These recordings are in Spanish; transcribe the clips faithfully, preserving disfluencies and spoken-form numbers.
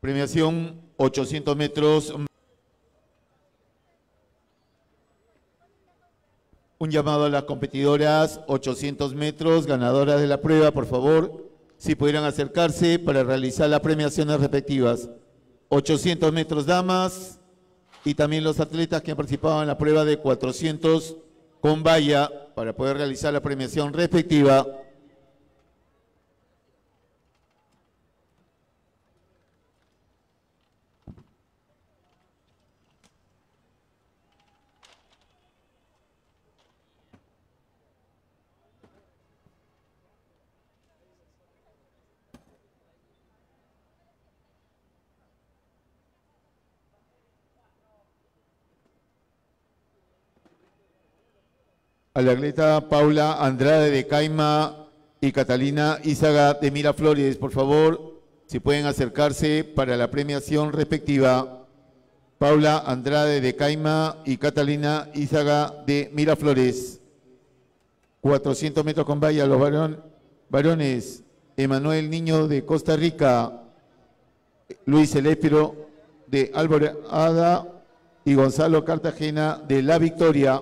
Premiación ochocientos metros. Un llamado a las competidoras, ochocientos metros, ganadoras de la prueba, por favor, si pudieran acercarse para realizar las premiaciones respectivas. ochocientos metros damas y también los atletas que han participado en la prueba de cuatrocientos con valla para poder realizar la premiación respectiva. A la atleta Paula Andrade de Caima y Catalina Izaga de Miraflores, por favor, si pueden acercarse para la premiación respectiva. Paula Andrade de Caima y Catalina Izaga de Miraflores. cuatrocientos metros con valla, los varón, varones, Emanuel Niño de Costa Rica, Luis Elépiro de Alborada y Gonzalo Cartagena de La Victoria.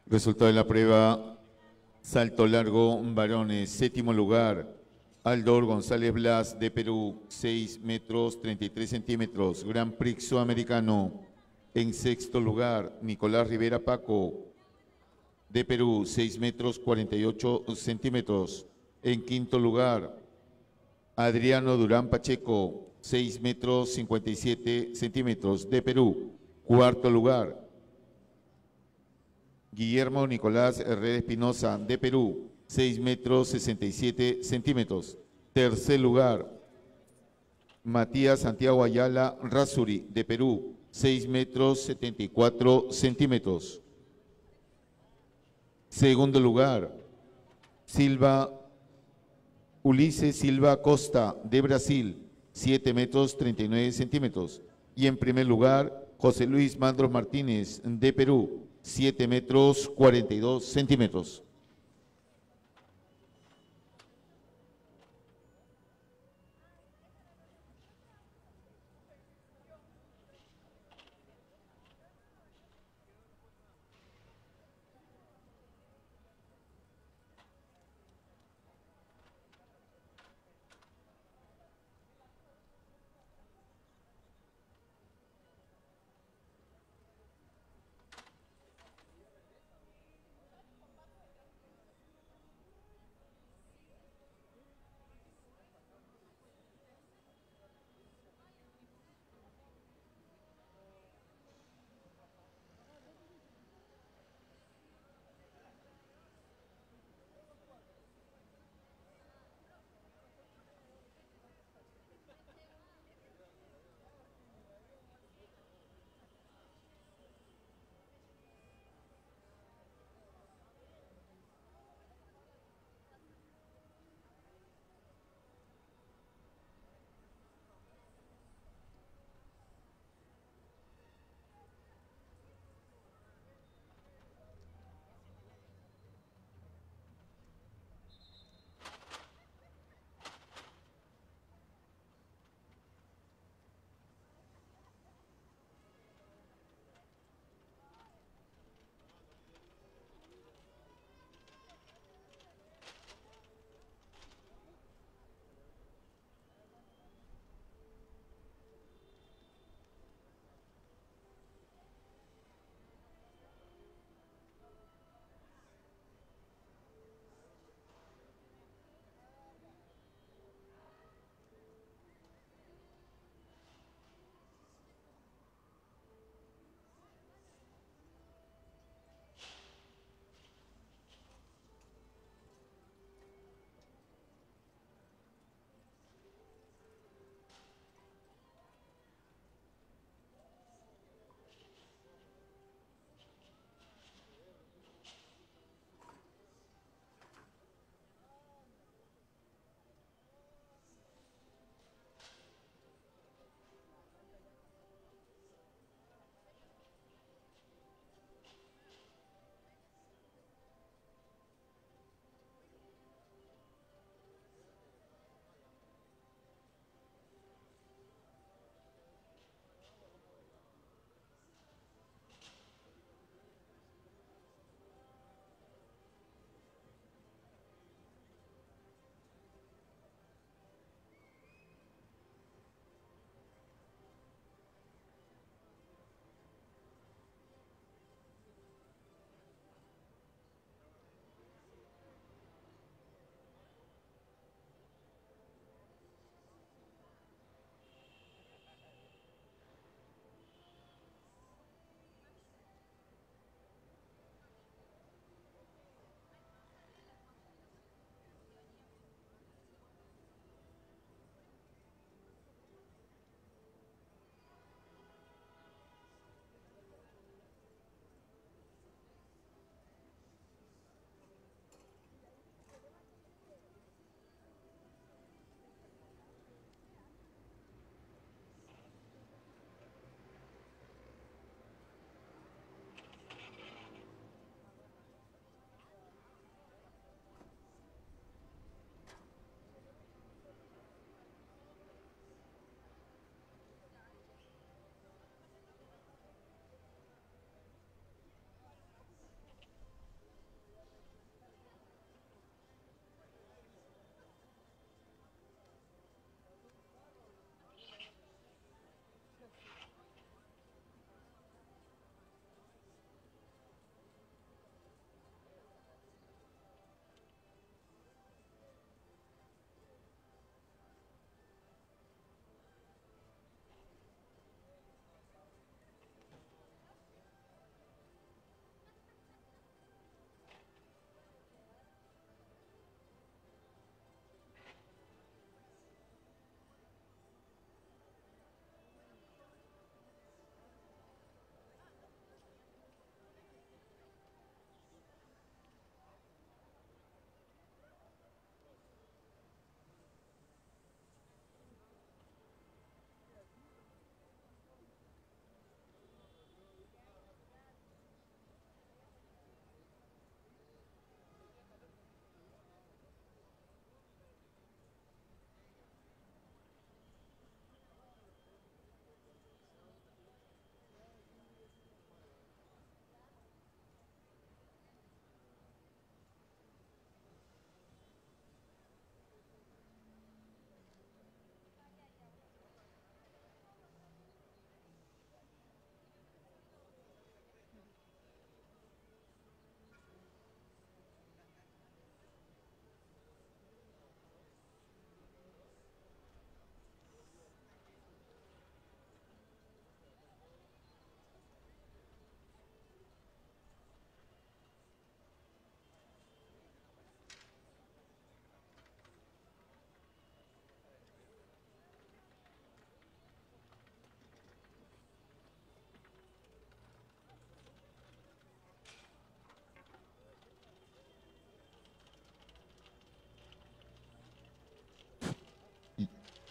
Resultado de la prueba, salto largo, varones, séptimo lugar, Aldor González Blas de Perú, seis metros treinta y tres centímetros, Gran Prix Sudamericano. En sexto lugar, Nicolás Rivera Paco, de Perú, seis metros cuarenta y ocho centímetros. En quinto lugar, Adriano Durán Pacheco, seis metros cincuenta y siete centímetros, de Perú. Cuarto lugar, Guillermo Nicolás Herrera Espinosa, de Perú, seis metros sesenta y siete centímetros. Tercer lugar, Matías Santiago Ayala Razuri, de Perú, seis metros setenta y cuatro centímetros. Segundo lugar, Silva Ulises Silva Costa, de Brasil, siete metros treinta y nueve centímetros. Y en primer lugar, José Luis Mandros Martínez, de Perú, siete metros cuarenta y dos centímetros.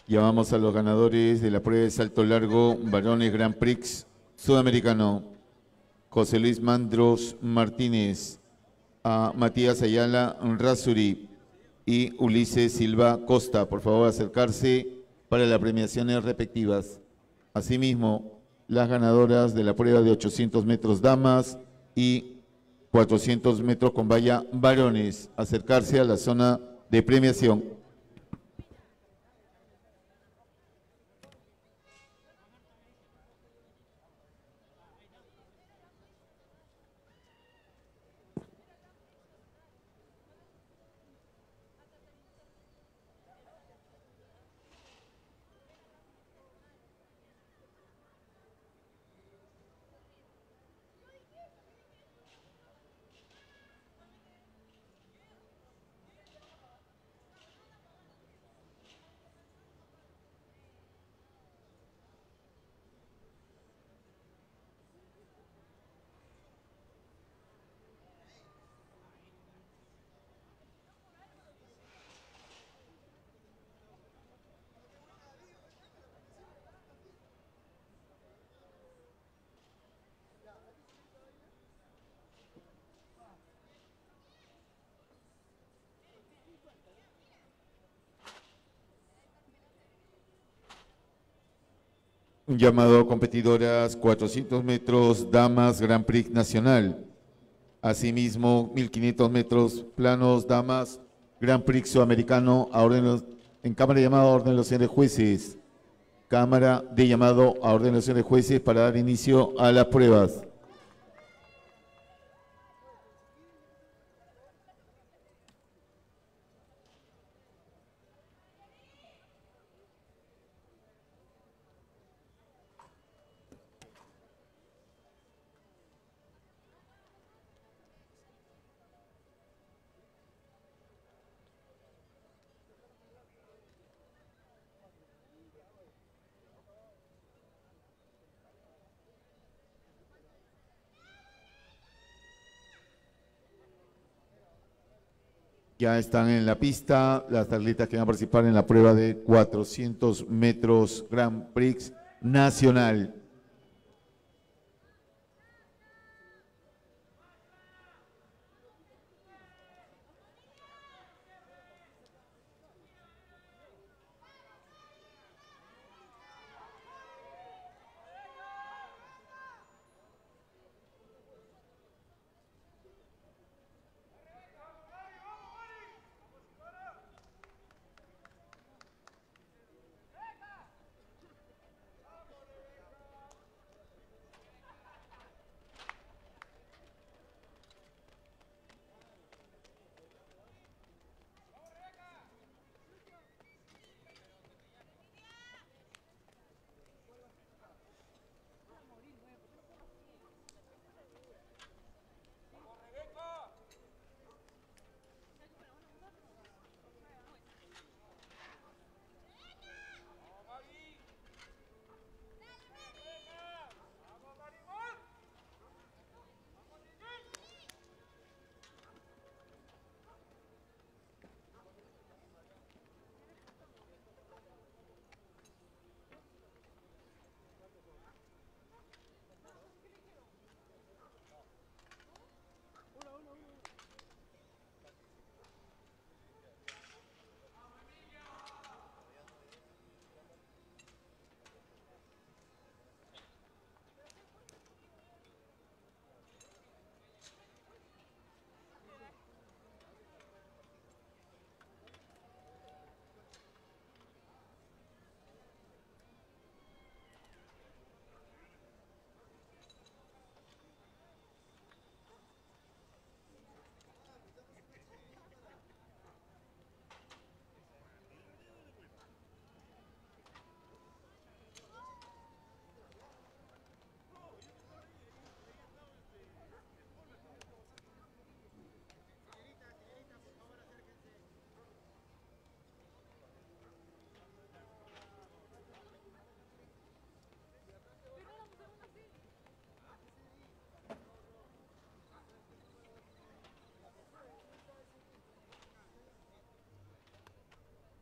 Llamamos a los ganadores de la prueba de salto largo, varones Grand Prix sudamericano. José Luis Mandros Martínez, a Matías Ayala Razuri y Ulises Silva Costa. Por favor, acercarse para las premiaciones respectivas. Asimismo, las ganadoras de la prueba de ochocientos metros damas y cuatrocientos metros con valla varones, acercarse a la zona de premiación. Un llamado a competidoras cuatrocientos metros damas Grand Prix Nacional. Asimismo, mil quinientos metros planos damas Grand Prix Sudamericano a orden los- en cámara de llamado a orden de los señores jueces. Cámara de llamado a orden de los señores jueces para dar inicio a las pruebas. Ya están en la pista las atletas que van a participar en la prueba de cuatrocientos metros Grand Prix Nacional.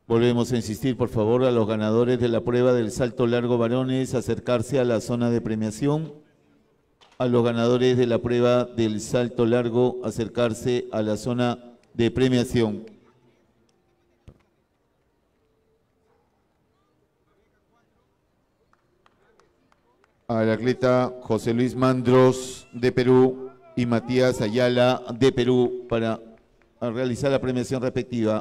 Volvemos a insistir, por favor, a los ganadores de la prueba del salto largo varones, acercarse a la zona de premiación. A los ganadores de la prueba del salto largo, acercarse a la zona de premiación. Al atleta José Luis Mandros de Perú y Matías Ayala de Perú para realizar la premiación respectiva.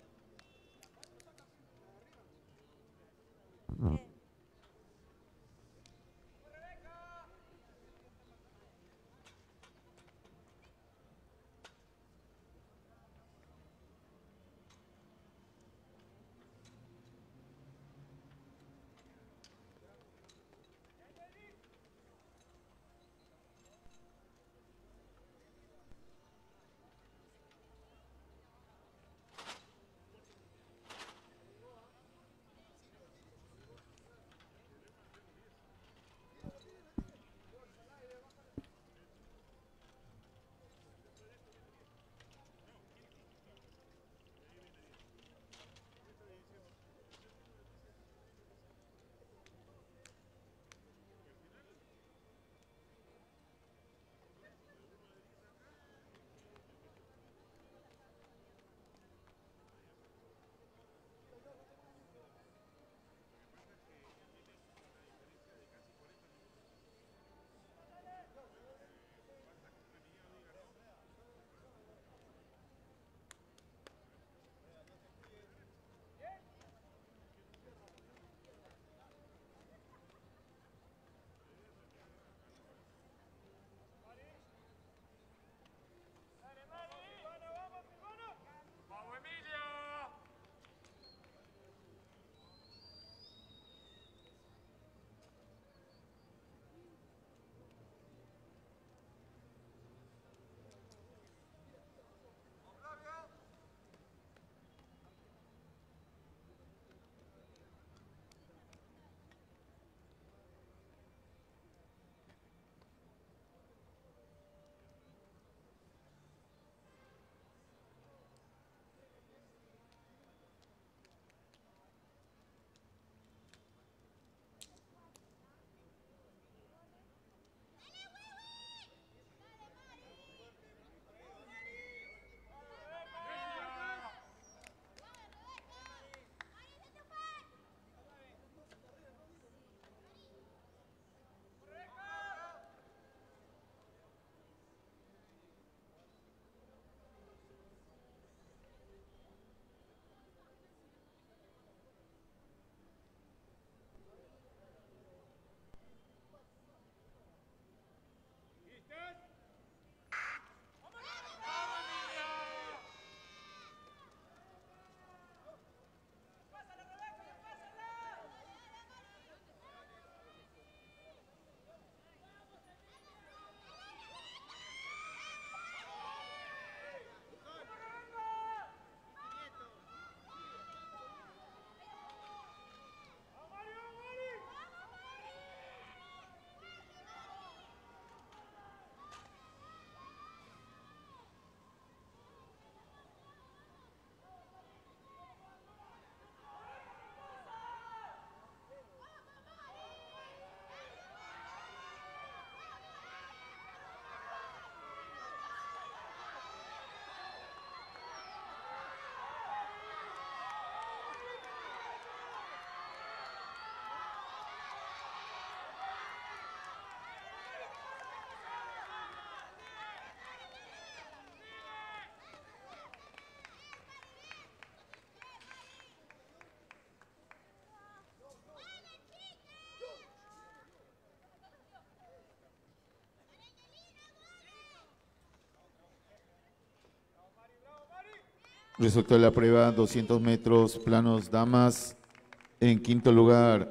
Resultado de la prueba, doscientos metros, planos damas. En quinto lugar,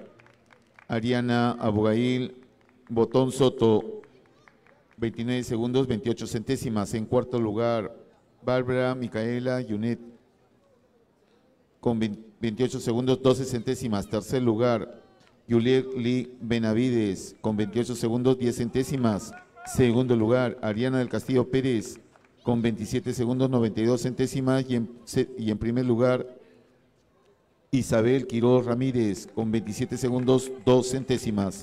Ariana Abugail Botón Soto, veintinueve segundos, veintiocho centésimas. En cuarto lugar, Bárbara Micaela Yunet, con veintiocho segundos, doce centésimas. Tercer lugar, Juliet Lee Benavides, con veintiocho segundos, diez centésimas. Segundo lugar, Ariana del Castillo Pérez, con veintisiete segundos, noventa y dos centésimas. Y en, y en primer lugar, Isabel Quiroz Ramírez con veintisiete segundos, dos centésimas.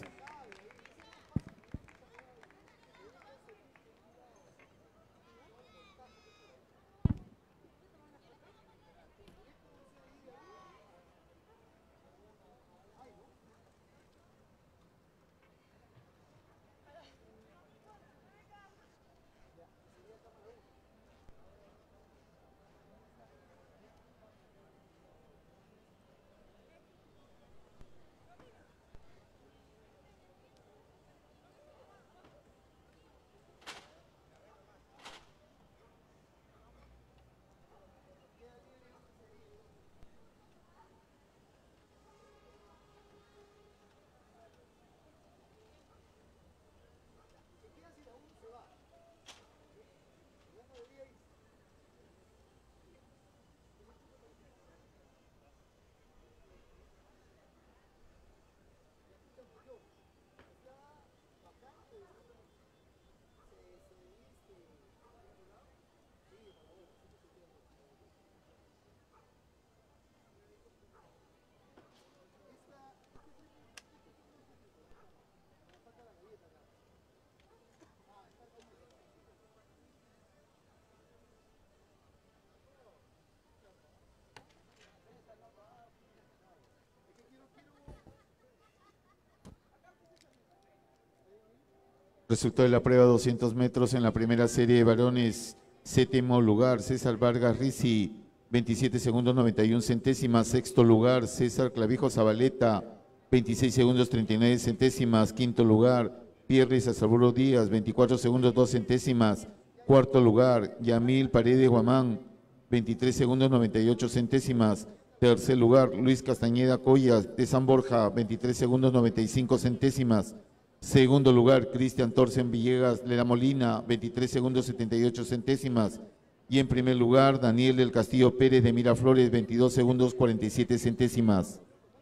Resultado de la prueba doscientos metros en la primera serie de varones. Séptimo lugar, César Vargas Rizzi, veintisiete segundos noventa y una centésimas. Sexto lugar, César Clavijo Zabaleta, veintiséis segundos treinta y nueve centésimas. Quinto lugar, Pierre Sazaburo Díaz, veinticuatro segundos dos centésimas. Cuarto lugar, Yamil Paredes Guamán, veintitrés segundos noventa y ocho centésimas. Tercer lugar, Luis Castañeda Collas de San Borja, veintitrés segundos noventa y cinco centésimas. Segundo lugar, Cristian Torsen Villegas de la Molina, veintitrés segundos setenta y ocho centésimas. Y en primer lugar, Daniel del Castillo Pérez de Miraflores, veintidós segundos cuarenta y siete centésimas.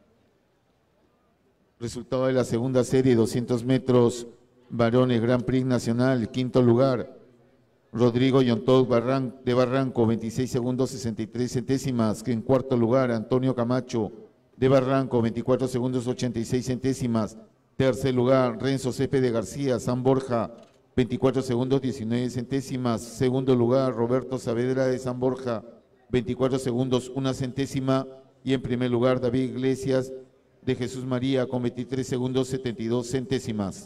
Resultado de la segunda serie, doscientos metros, varones, Grand Prix Nacional, quinto lugar, Rodrigo Yontot Barran, de Barranco, veintiséis segundos sesenta y tres centésimas. En cuarto lugar, Antonio Camacho de Barranco, veinticuatro segundos ochenta y seis centésimas. Tercer lugar, Renzo Céspedes García, San Borja, veinticuatro segundos diecinueve centésimas. Segundo lugar, Roberto Saavedra de San Borja, veinticuatro segundos una centésima. Y en primer lugar, David Iglesias de Jesús María con veintitrés segundos setenta y dos centésimas.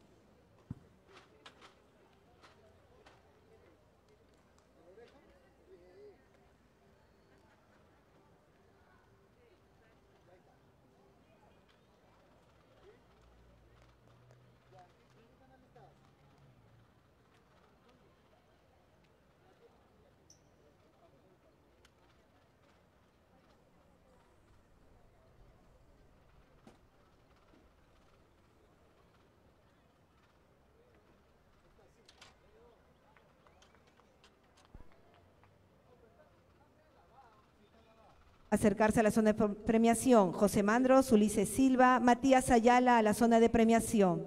Acercarse a la zona de premiación, José Mandros, Ulises Silva, Matías Ayala a la zona de premiación.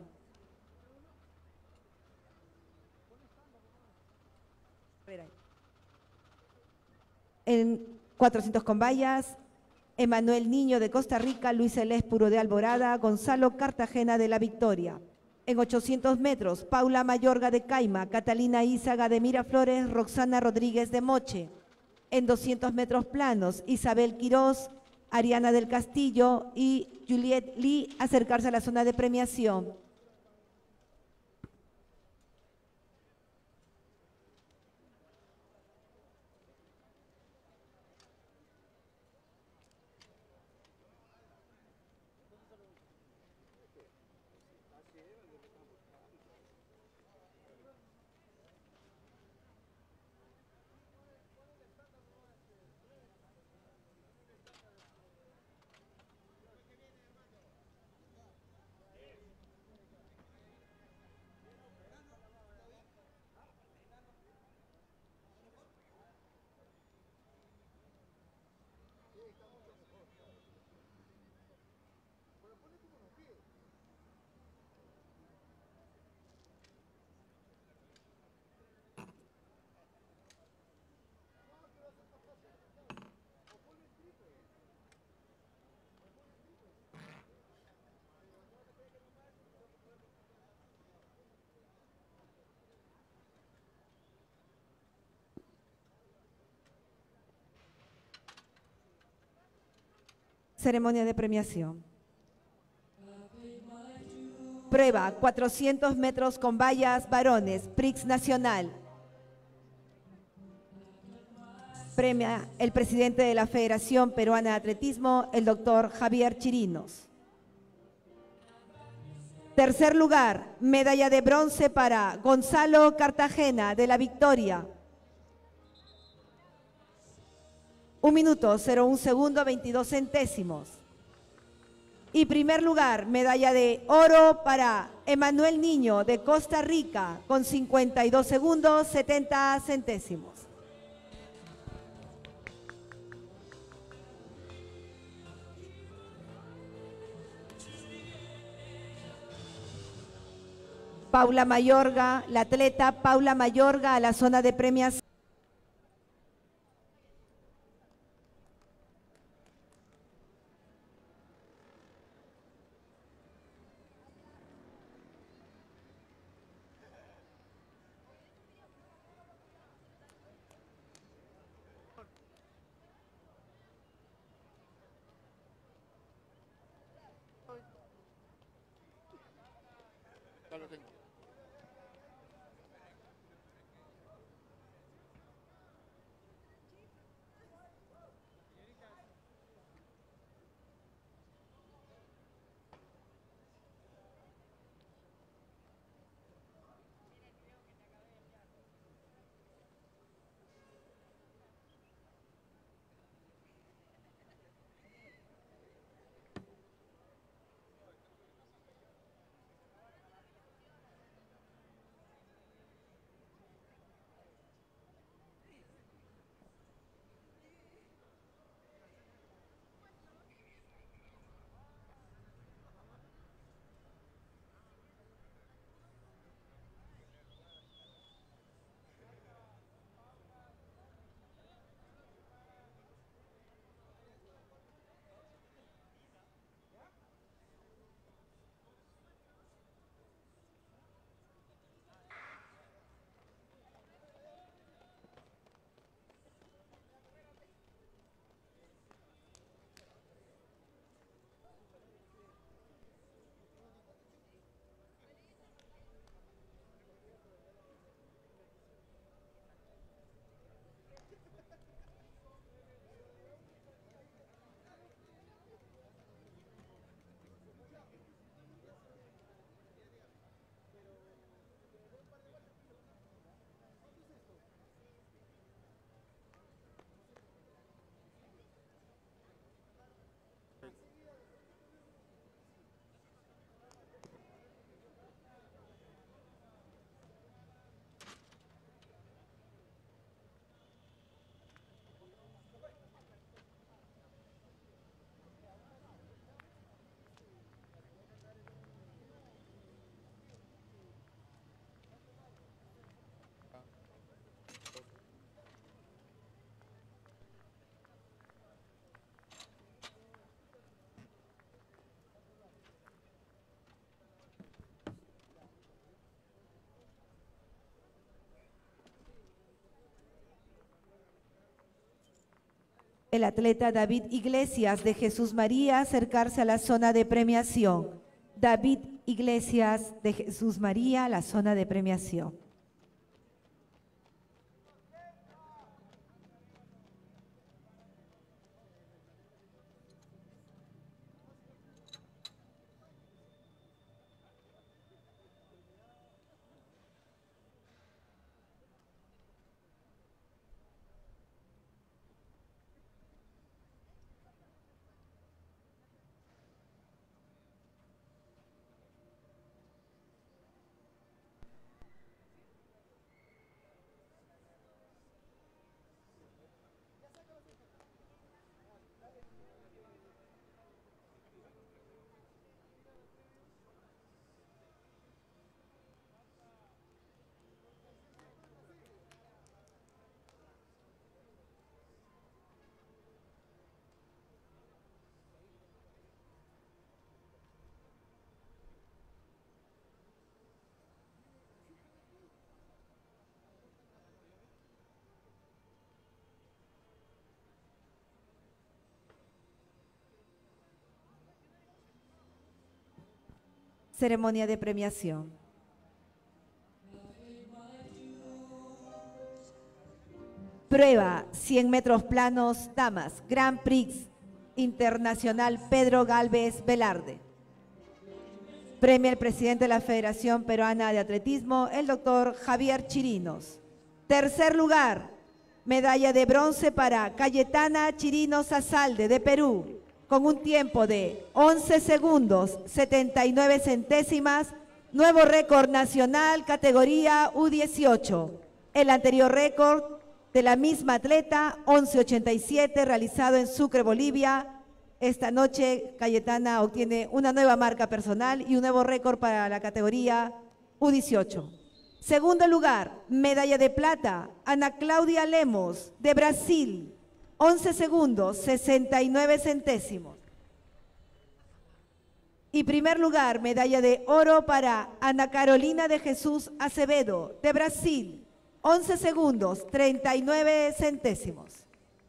En cuatrocientos con vallas, Emanuel Niño de Costa Rica, Luis Eléspuro de Alborada, Gonzalo Cartagena de La Victoria. En ochocientos metros, Paula Mayorga de Caima, Catalina Ízaga de Miraflores, Roxana Rodríguez de Moche. En doscientos metros planos, Isabel Quiroz, Ariana del Castillo y Juliet Lee acercarse a la zona de premiación. Ceremonia de premiación. Prueba, cuatrocientos metros con vallas, varones, Prix Nacional. Premia el presidente de la Federación Peruana de Atletismo, el doctor Javier Chirinos. Tercer lugar, medalla de bronce para Gonzalo Cartagena de La Victoria. Un minuto, cero un segundo, veintidós centésimos. Y primer lugar, medalla de oro para Emanuel Niño de Costa Rica con cincuenta y dos segundos, setenta centésimos. Paula Mayorga, la atleta Paula Mayorga a la zona de premiación. El atleta David Iglesias de Jesús María acercarse a la zona de premiación. David Iglesias de Jesús María a la zona de premiación. Ceremonia de premiación. Prueba cien metros planos, damas, Grand Prix Internacional Pedro Galvez Velarde. Premia el presidente de la Federación Peruana de Atletismo, el doctor Javier Chirinos. Tercer lugar, medalla de bronce para Cayetana Chirinos Azalde, de Perú, con un tiempo de once segundos, setenta y nueve centésimas, nuevo récord nacional, categoría U dieciocho. El anterior récord de la misma atleta, once ochenta y siete, realizado en Sucre, Bolivia. Esta noche Cayetana obtiene una nueva marca personal y un nuevo récord para la categoría U dieciocho. Segundo lugar, medalla de plata, Ana Claudia Lemos, de Brasil, once segundos, sesenta y nueve centésimos. Y primer lugar, medalla de oro para Ana Carolina de Jesús Acevedo, de Brasil, once segundos, treinta y nueve centésimos.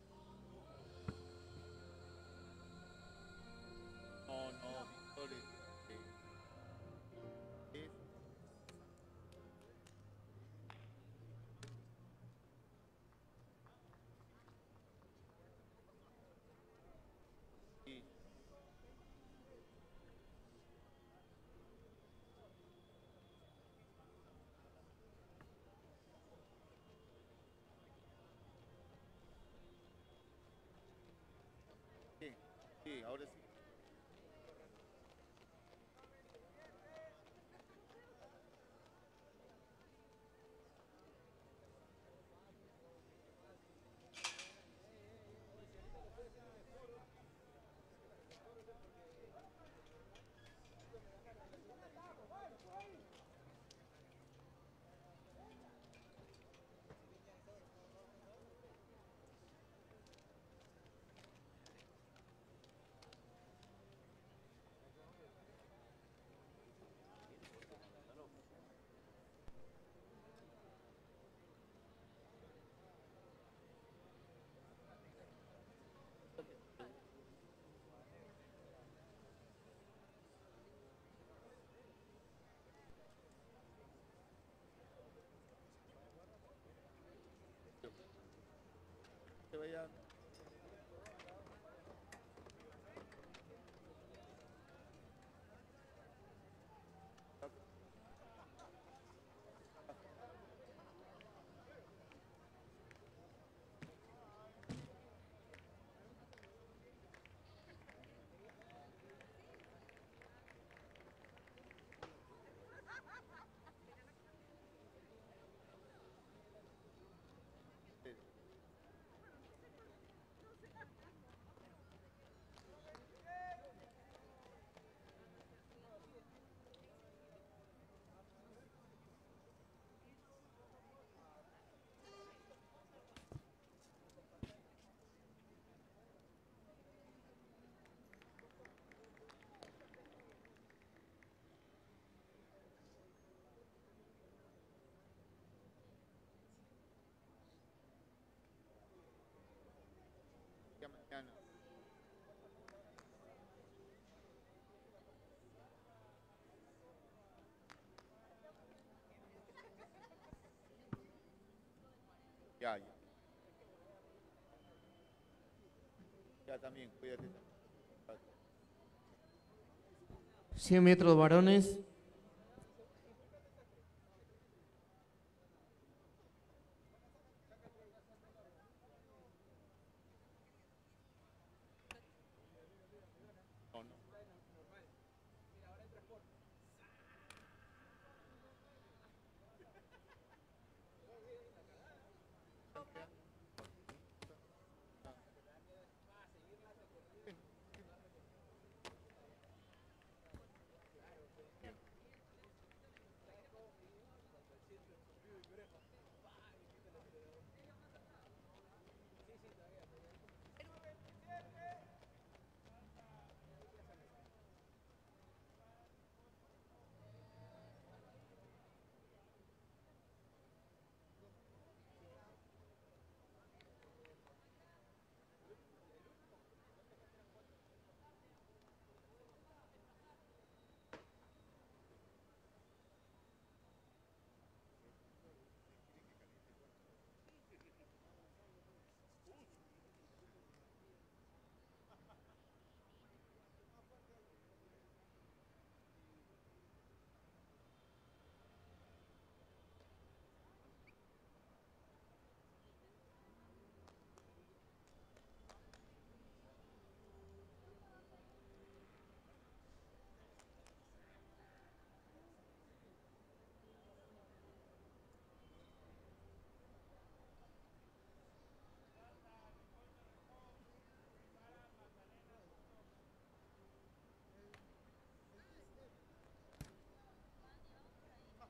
Sí, ahora sí. Que vaya. Ya mañana. Ya, ya. Ya también, cuídate. cien metros varones. No, no.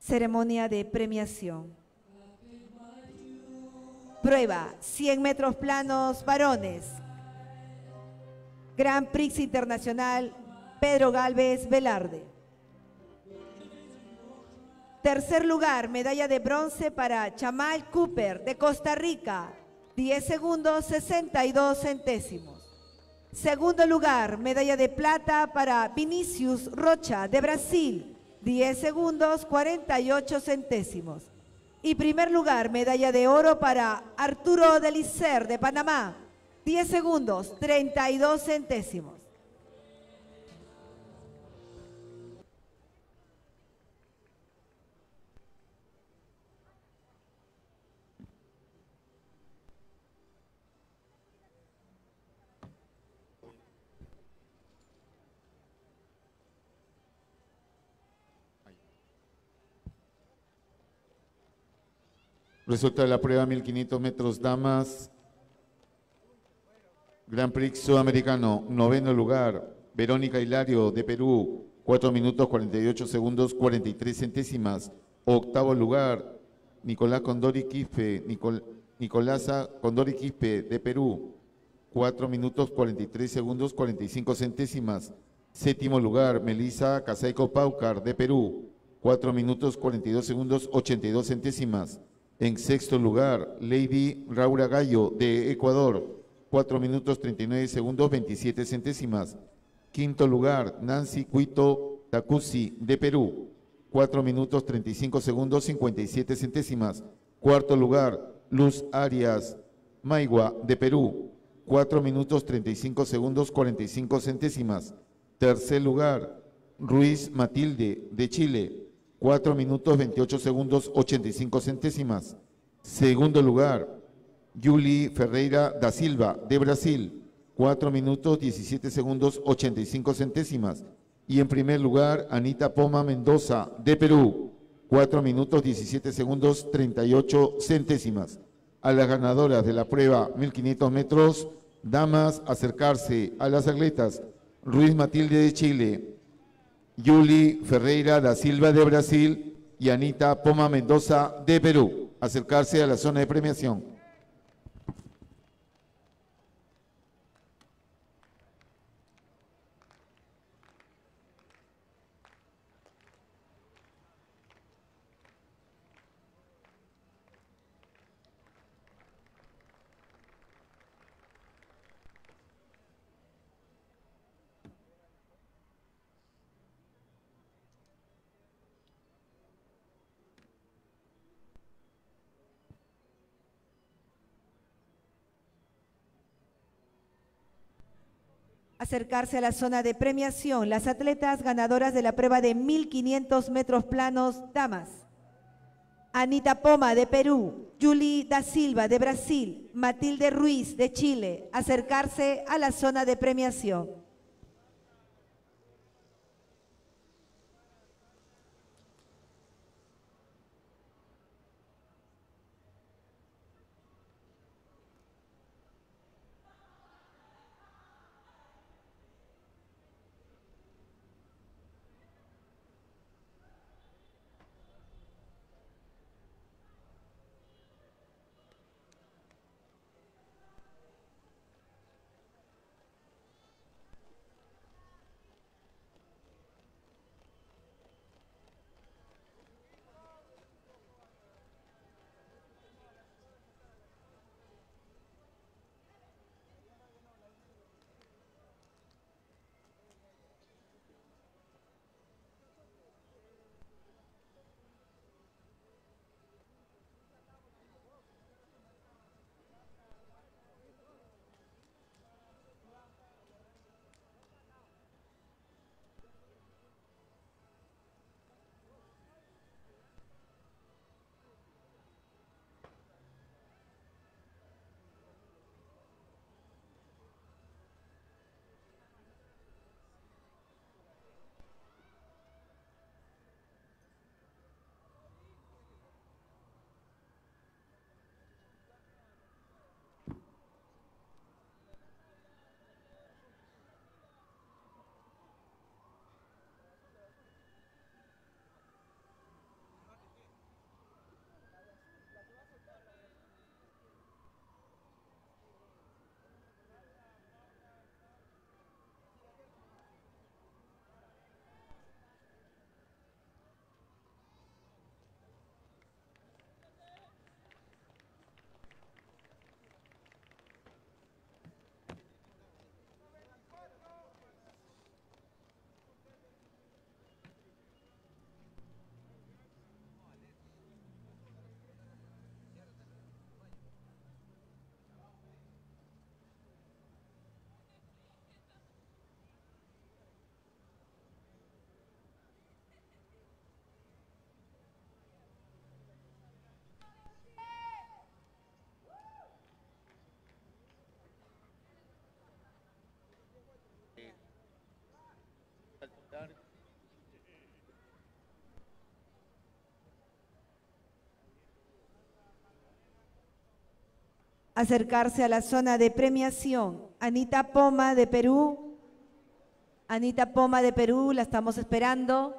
Ceremonia de premiación. Prueba cien metros planos varones. Grand Prix Internacional Pedro Galvez Velarde. Tercer lugar, medalla de bronce para Chamal Cooper de Costa Rica, diez segundos sesenta y dos centésimos. Segundo lugar, medalla de plata para Vinicius Rocha de Brasil, diez segundos cuarenta y ocho centésimos. Y primer lugar, medalla de oro para Arturo Delicer de Panamá, diez segundos treinta y dos centésimos. Resulta de la prueba mil quinientos metros damas. Grand Prix Sudamericano, noveno lugar, Verónica Hilario de Perú, cuatro minutos cuarenta y ocho segundos cuarenta y tres centésimas. Octavo lugar, Nicolás Condori Quispe, Nicol, Nicolasa Condori Quispe de Perú, cuatro minutos cuarenta y tres segundos cuarenta y cinco centésimas. Séptimo lugar, Melissa Casaico Paucar de Perú, cuatro minutos cuarenta y dos segundos ochenta y dos centésimas. En sexto lugar, Lady Raura Gallo de Ecuador, cuatro minutos treinta y nueve segundos veintisiete centésimas. Quinto lugar, Nancy Cuito Tacusi de Perú, cuatro minutos treinta y cinco segundos cincuenta y siete centésimas. Cuarto lugar, Luz Arias Maigua de Perú, cuatro minutos treinta y cinco segundos cuarenta y cinco centésimas. Tercer lugar, Ruiz Matilde de Chile, cuatro minutos veintiocho segundos ochenta y cinco centésimas. Segundo lugar, Yuli Ferreira da Silva de Brasil, cuatro minutos diecisiete segundos ochenta y cinco centésimas. Y en primer lugar, Anita Poma Mendoza de Perú, cuatro minutos diecisiete segundos treinta y ocho centésimas. A las ganadoras de la prueba mil quinientos metros, damas, acercarse a las atletas. Ruiz Matilde de Chile, Yuli Ferreira da Silva de Brasil y Anita Poma Mendoza de Perú. Acercarse a la zona de premiación. Acercarse a la zona de premiación, las atletas ganadoras de la prueba de mil quinientos metros planos, damas. Anita Poma de Perú, Yuli da Silva de Brasil, Matilde Ruiz de Chile. Acercarse a la zona de premiación. acercarse a la zona de premiación. Anita Poma de Perú. Anita Poma de Perú, la estamos esperando.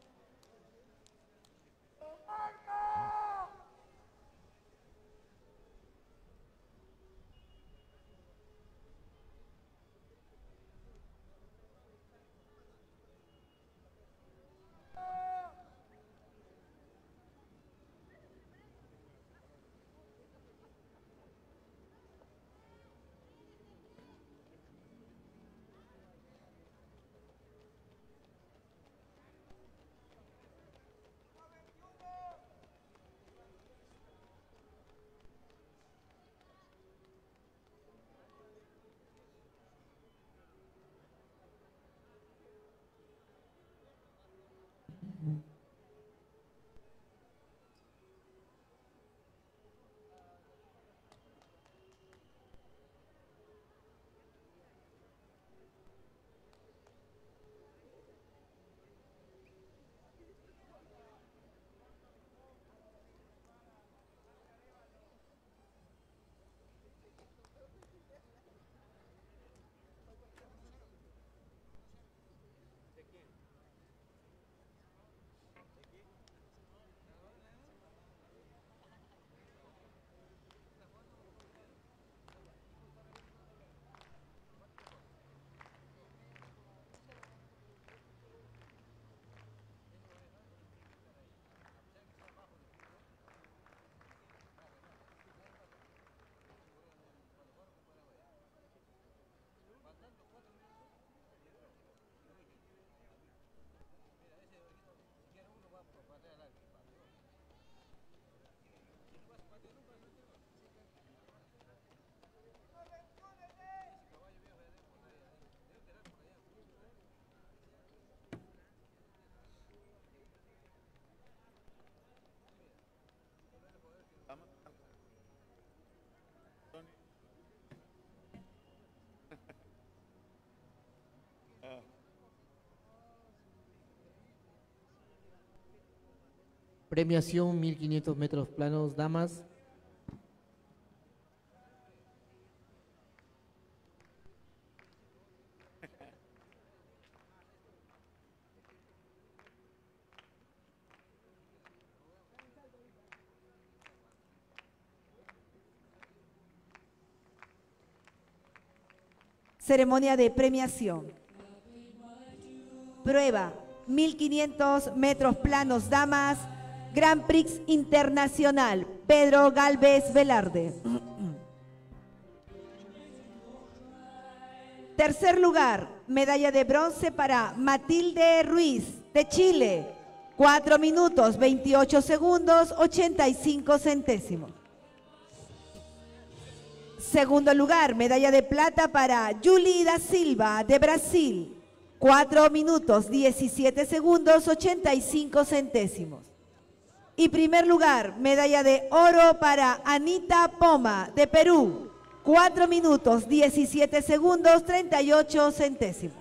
Premiación mil quinientos metros planos, damas. Ceremonia de premiación. Prueba, mil quinientos metros planos, damas, Grand Prix Internacional, Pedro Galvez Velarde. Tercer lugar, medalla de bronce para Matilde Ruiz, de Chile, cuatro minutos, veintiocho segundos, ochenta y cinco centésimos. Segundo lugar, medalla de plata para Julie da Silva, de Brasil, cuatro minutos, diecisiete segundos, ochenta y cinco centésimos. Y primer lugar, medalla de oro para Anita Poma, de Perú, cuatro minutos, diecisiete segundos, treinta y ocho centésimos.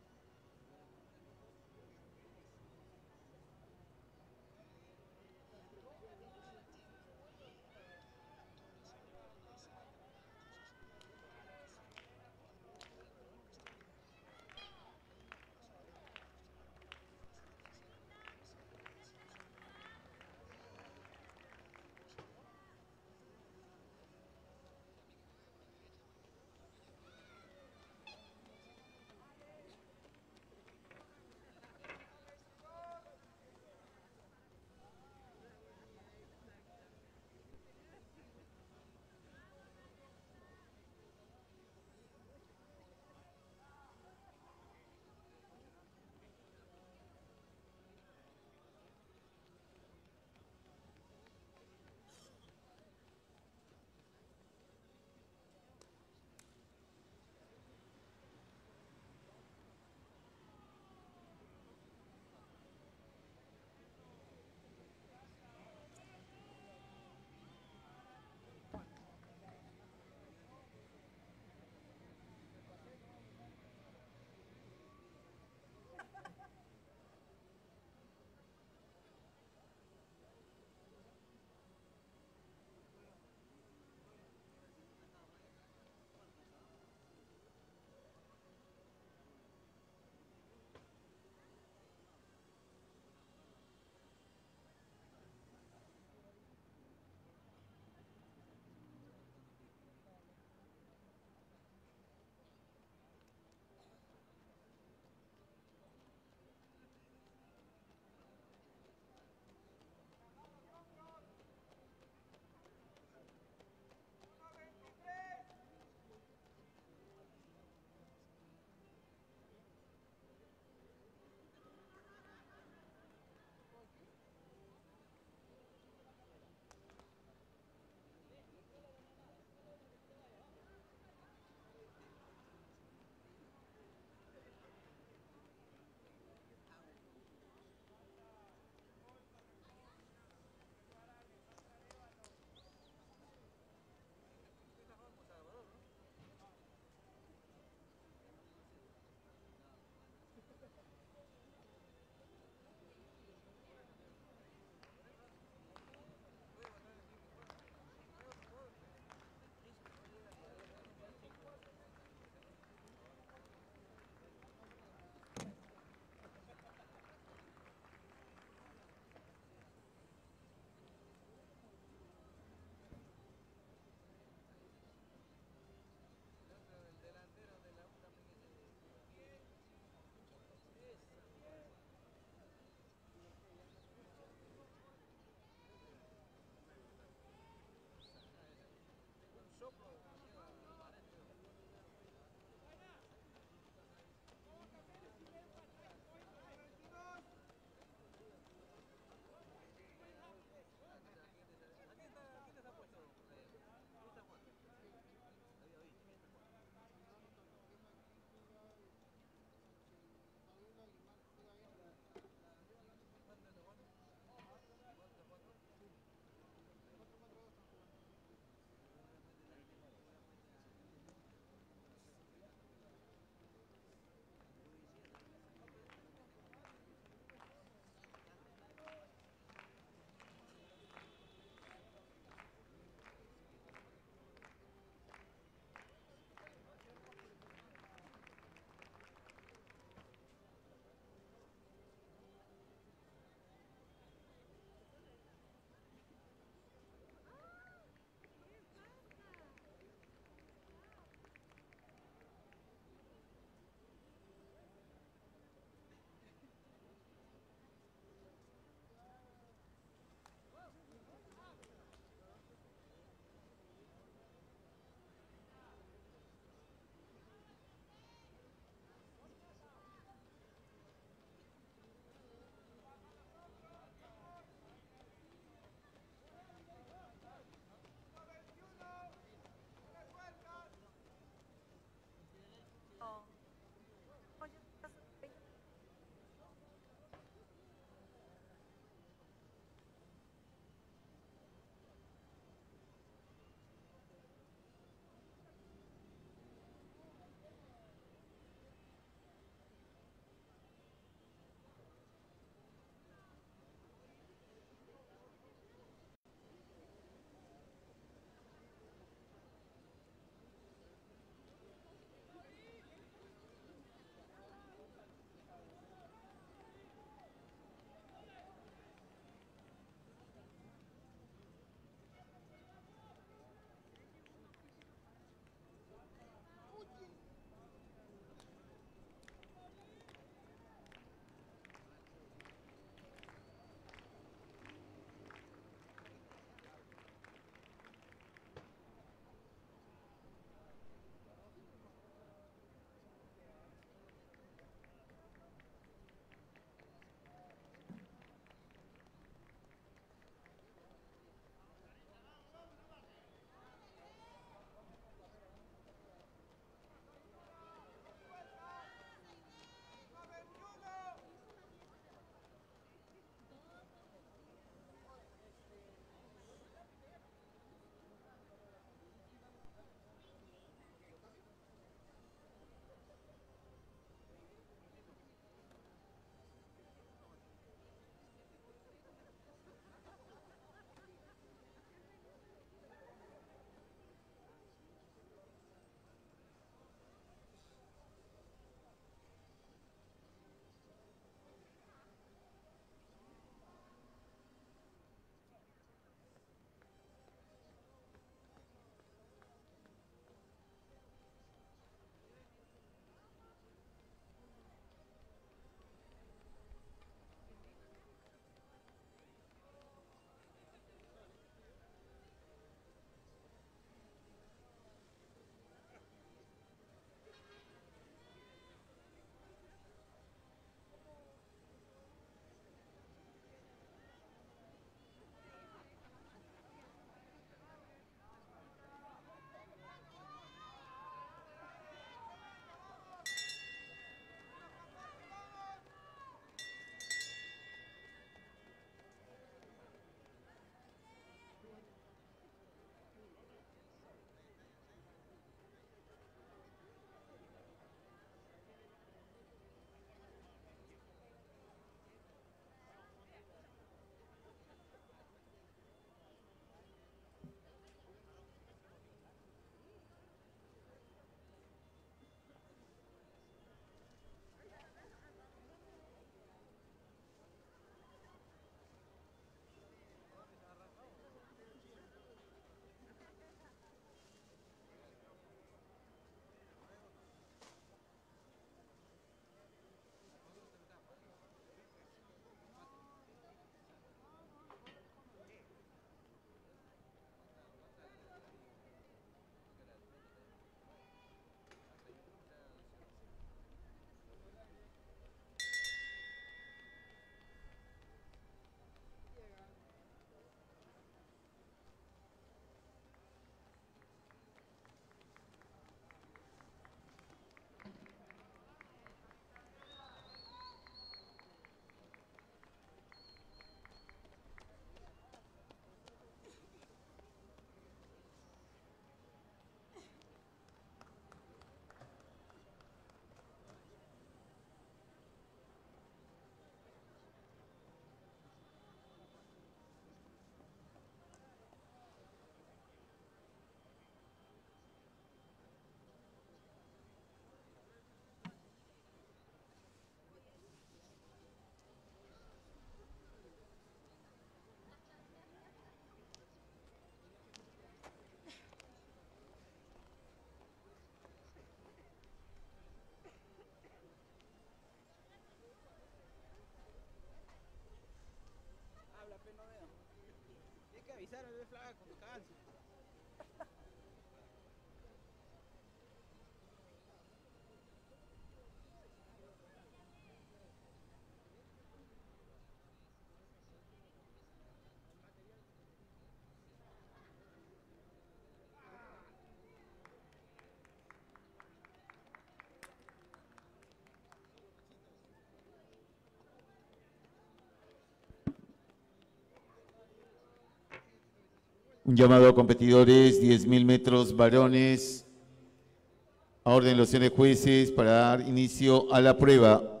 Un llamado a competidores, diez mil metros varones. A orden de los señores jueces para dar inicio a la prueba.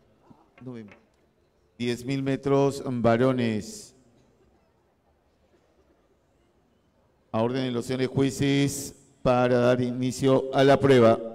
diez mil metros varones. A orden de los señores jueces para dar inicio a la prueba.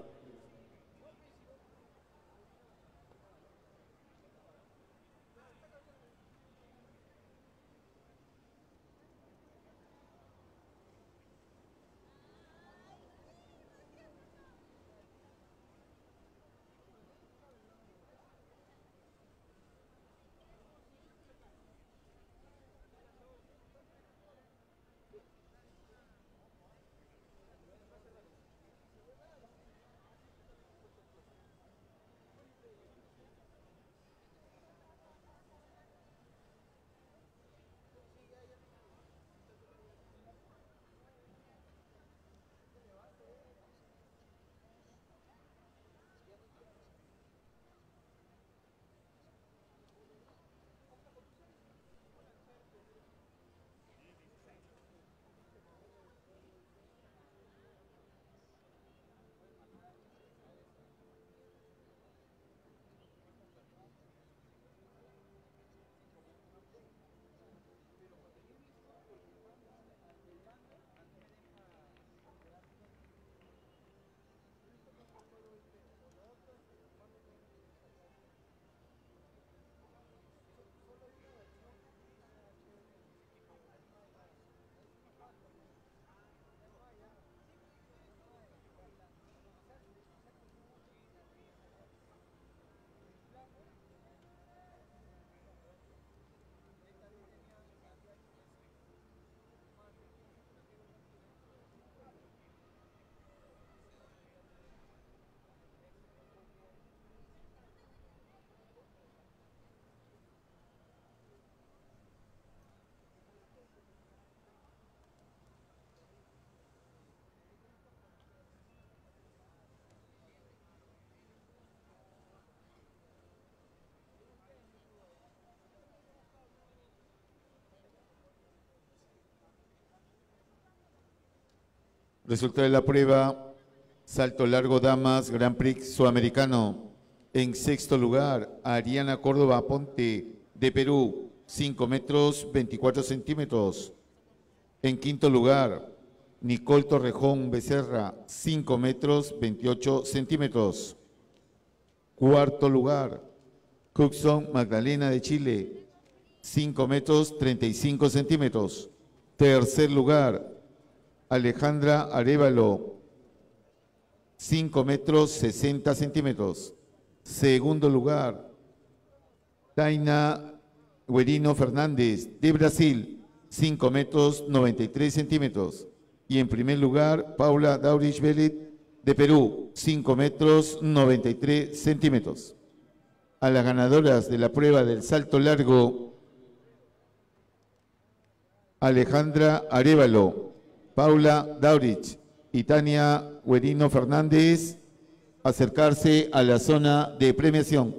Resultado de la prueba, salto largo damas, Grand Prix sudamericano. En sexto lugar, Ariana Córdoba Ponte, de Perú, cinco metros veinticuatro centímetros. En quinto lugar, Nicole Torrejón Becerra, cinco metros veintiocho centímetros. Cuarto lugar, Cookson Magdalena de Chile, cinco metros treinta y cinco centímetros. Tercer lugar, Alejandra Arévalo, cinco metros sesenta centímetros. Segundo lugar, Taina Guerino Fernández, de Brasil, cinco metros noventa y tres centímetros. Y en primer lugar, Paula Daurich Vélez, de Perú, cinco metros noventa y tres centímetros. A las ganadoras de la prueba del salto largo, Alejandra Arévalo, Paula Daurich y Tania Guerino Fernández, acercarse a la zona de premiación.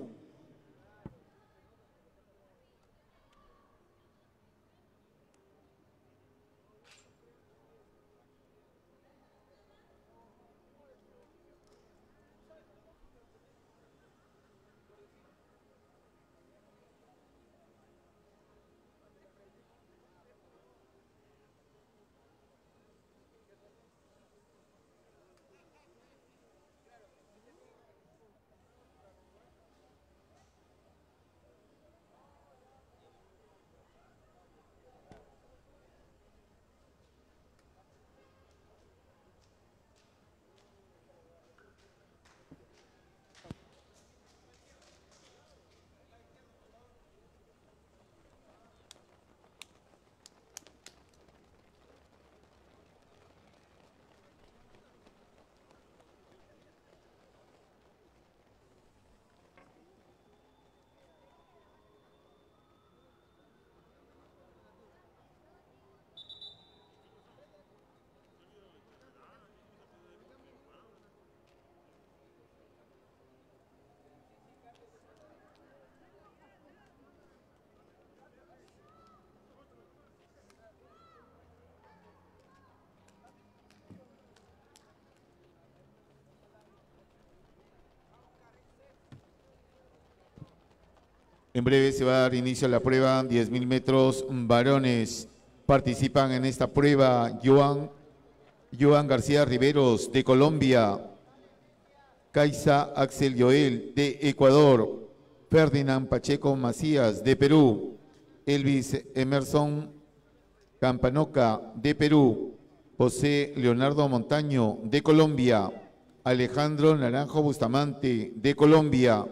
En breve se va a dar inicio a la prueba diez mil metros varones. Participan en esta prueba Joan, Joan García Riveros de Colombia, Kaisa Axel Joel de Ecuador, Ferdinand Pacheco Macías de Perú, Elvis Emerson Campanoca de Perú, José Leonardo Montaño de Colombia, Alejandro Naranjo Bustamante de Colombia,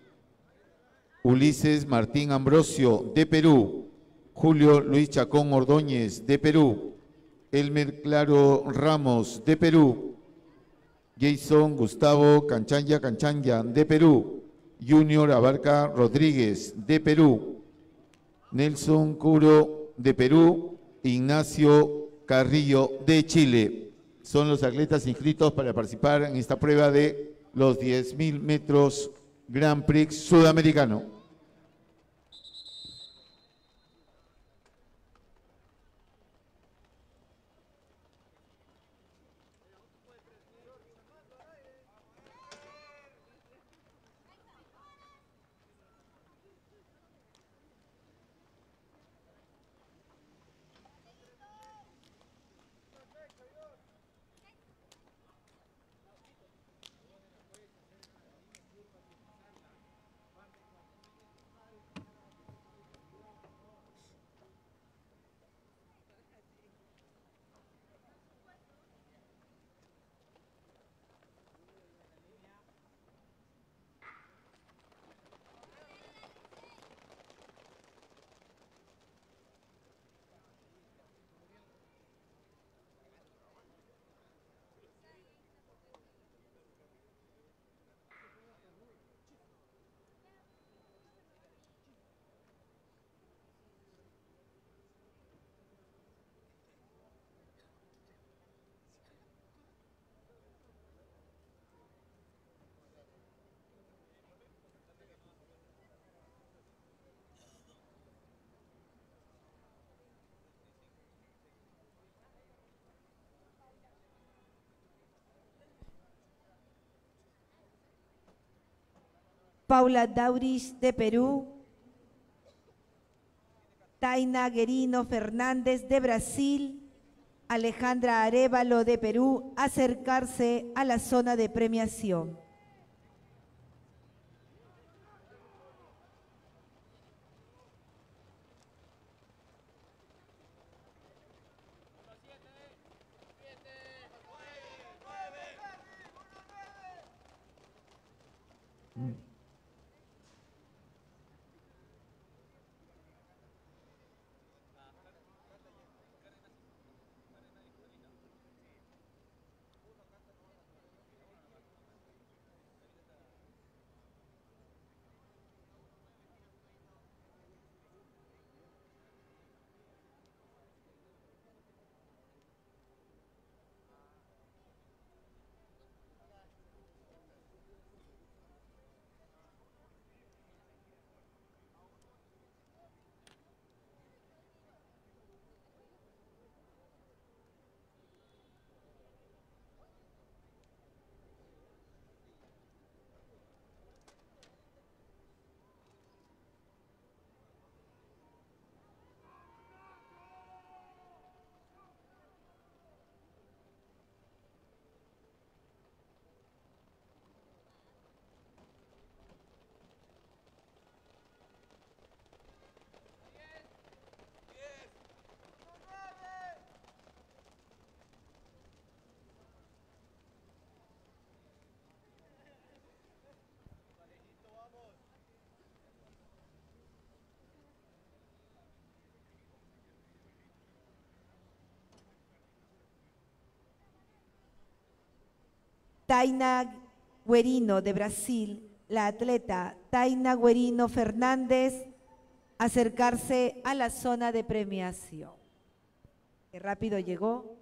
Ulises Martín Ambrosio de Perú, Julio Luis Chacón Ordóñez de Perú, Elmer Claro Ramos de Perú, Jason Gustavo Canchanya Canchanya de Perú, Junior Abarca Rodríguez de Perú, Nelson Curo de Perú, Ignacio Carrillo de Chile. Son los atletas inscritos para participar en esta prueba de los diez mil metros Grand Prix sudamericano. Paula Daurich de Perú, Taina Guerino Fernández de Brasil, Alejandra Arévalo de Perú, acercarse a la zona de premiación. Taina Guerino de Brasil, la atleta Taina Guerino Fernández, acercarse a la zona de premiación. Qué rápido llegó.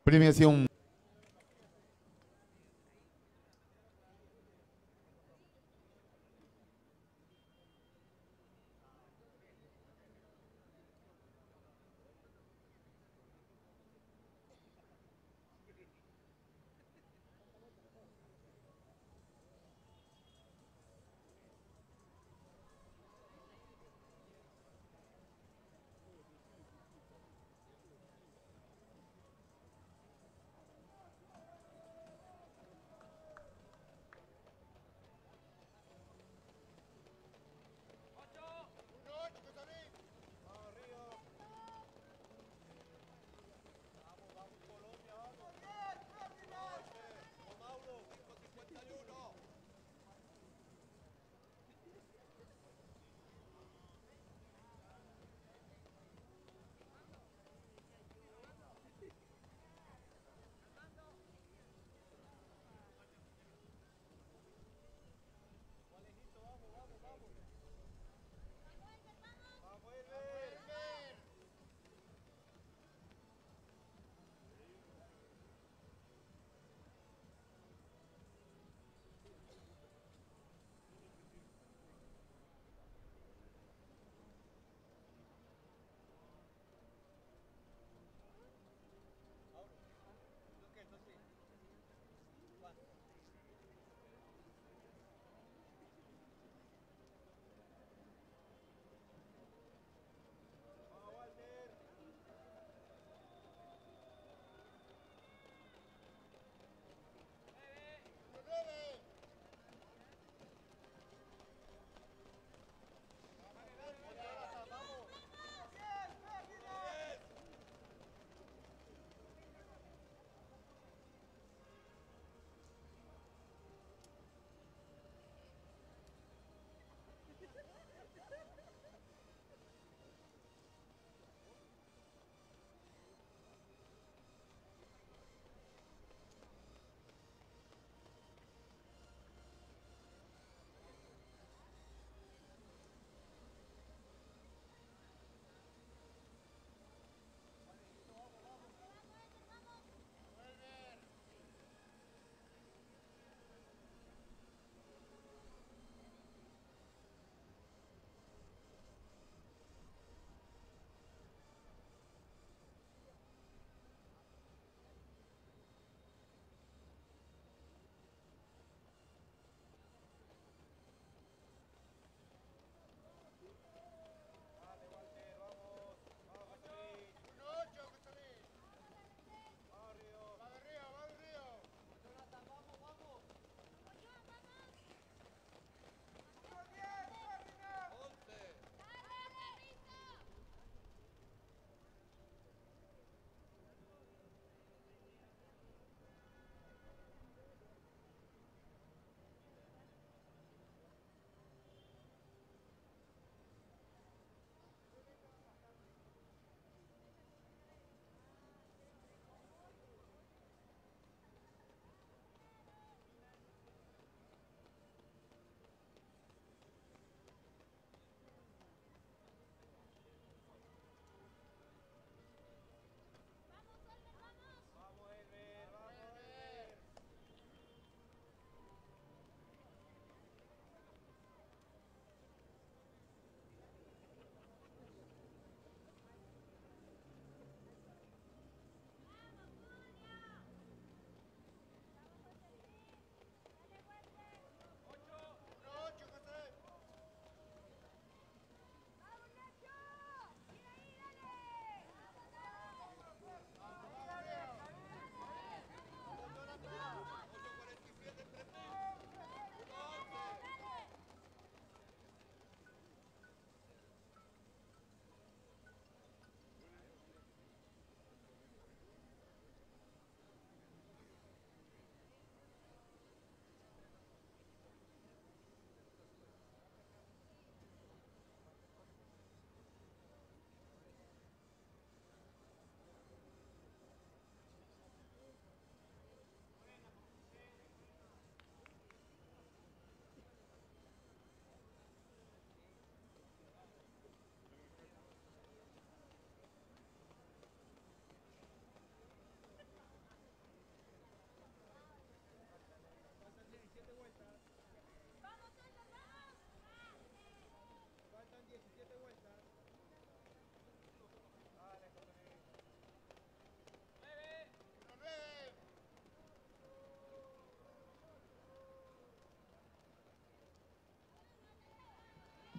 Premiación.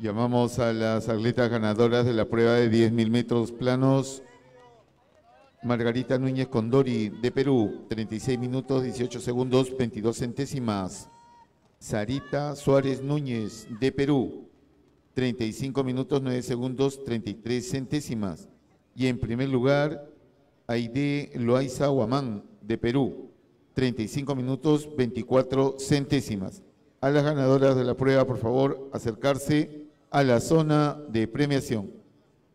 Llamamos a las atletas ganadoras de la prueba de diez mil metros planos. Margarita Núñez Condori, de Perú, treinta y seis minutos, dieciocho segundos, veintidós centésimas. Sarita Suárez Núñez, de Perú, treinta y cinco minutos, nueve segundos, treinta y tres centésimas. Y en primer lugar, Aide Loaiza Huamán, de Perú, treinta y cinco minutos, veinticuatro centésimas. A las ganadoras de la prueba, por favor, acercarse a la zona de premiación.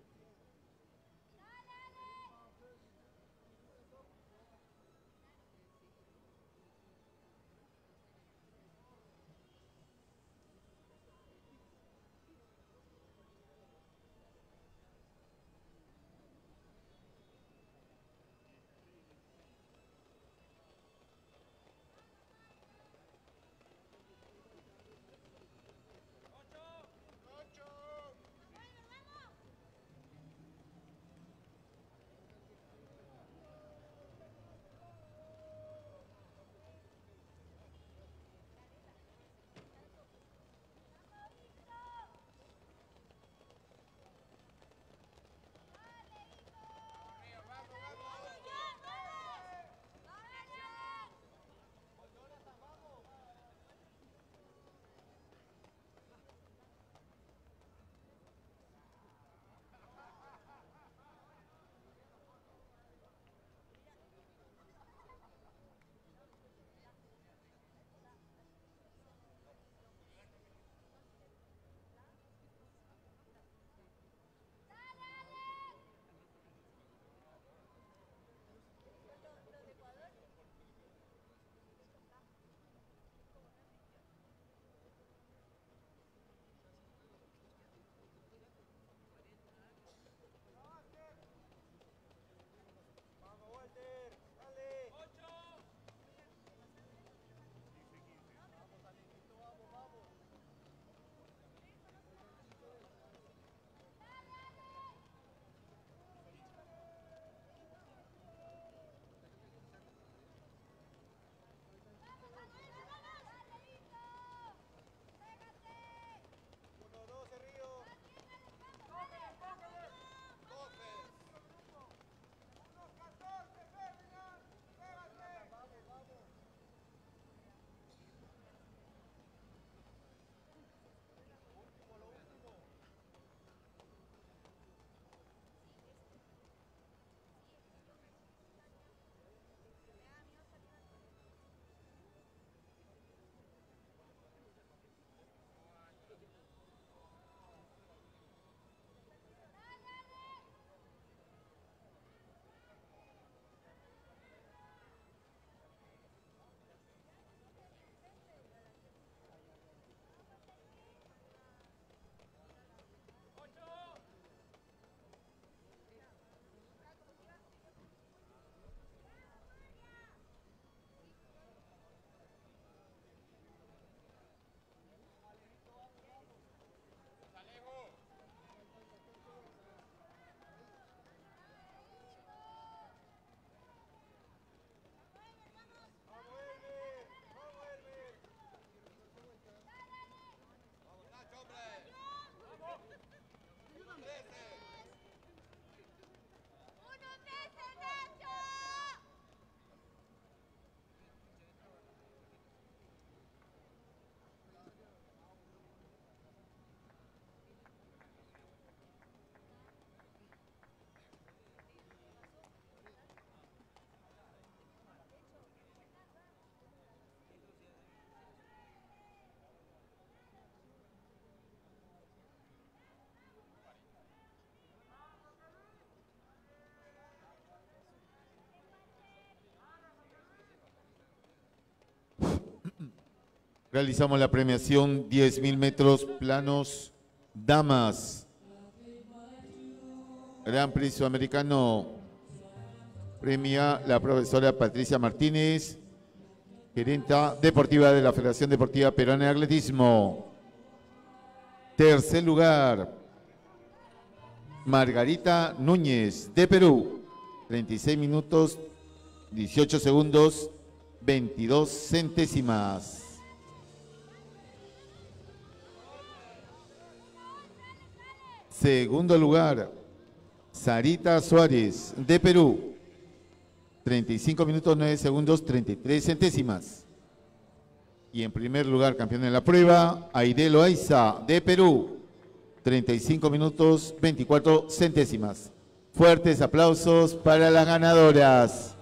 Realizamos la premiación diez mil metros planos damas. Gran Prix Sudamericano. Premia la profesora Patricia Martínez, gerenta deportiva de la Federación Deportiva Peruana de Atletismo. Tercer lugar, Margarita Núñez, de Perú. treinta y seis minutos, dieciocho segundos, veintidós centésimas. Segundo lugar, Sarita Suárez, de Perú. treinta y cinco minutos, nueve segundos, treinta y tres centésimas. Y en primer lugar, campeón en la prueba, Aide Loaiza, de Perú. treinta y cinco minutos, veinticuatro centésimas. Fuertes aplausos para las ganadoras.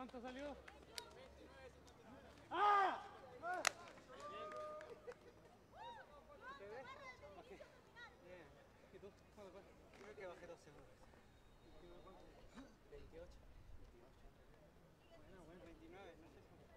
¿Cuánto salió? ¡Ah! ¿Te ves? Ok. Bien. ¿Y tú? ¿Cuánto fue? Creo que bajé dos segundos. veintiocho. Bueno, bueno, veintinueve, no sé cómo.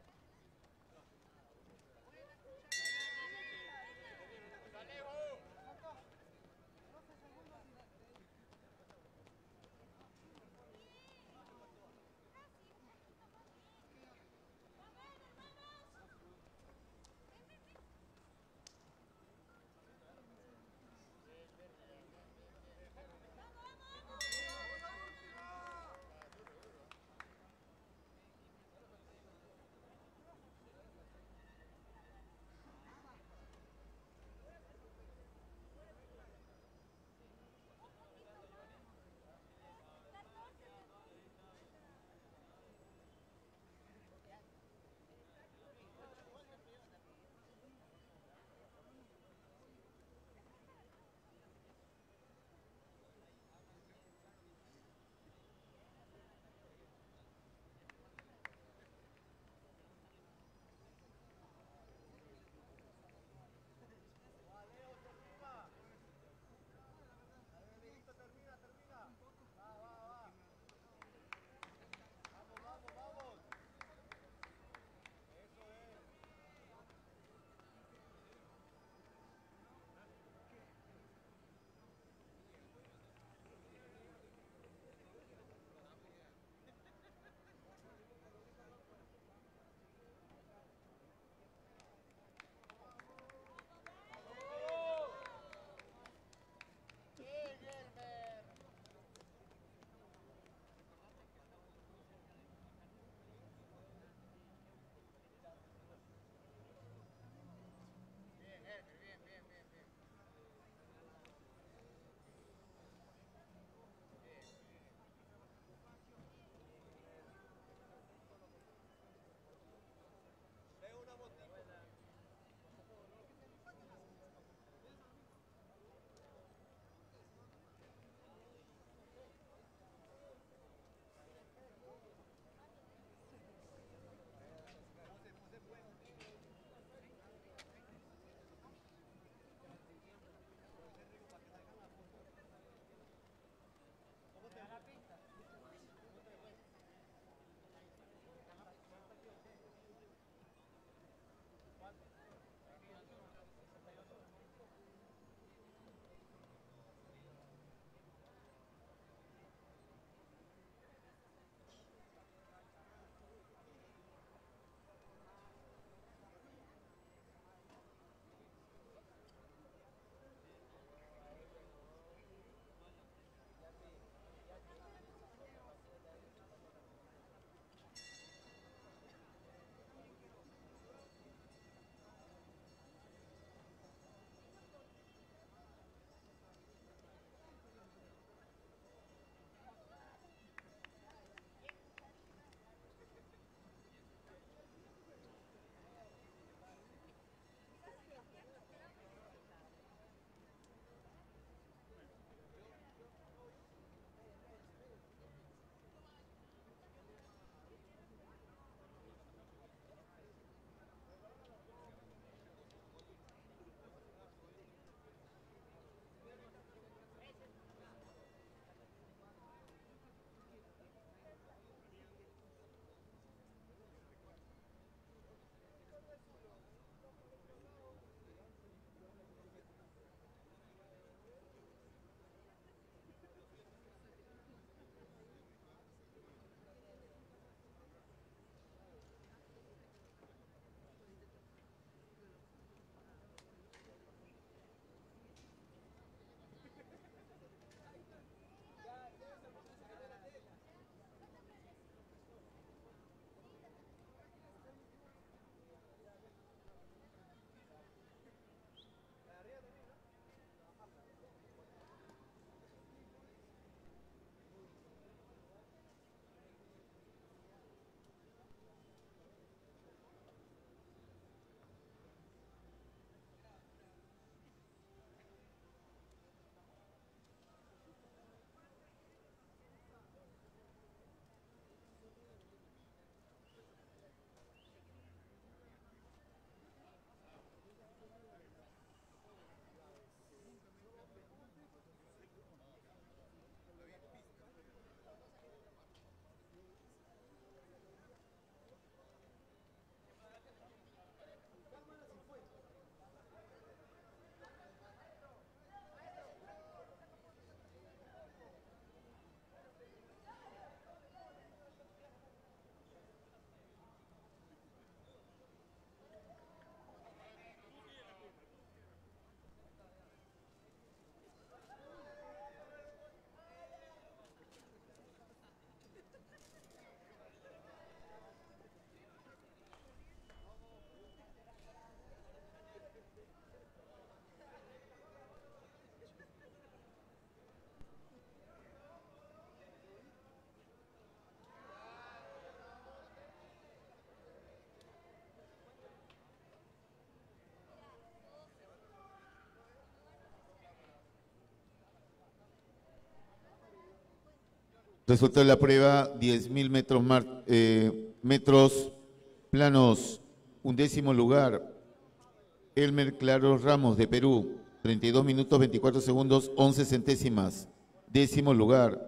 Resultado de la prueba, diez mil metros, mar- eh, metros planos. Undécimo lugar, Elmer Claros Ramos de Perú, treinta y dos minutos veinticuatro segundos once centésimas. Décimo lugar,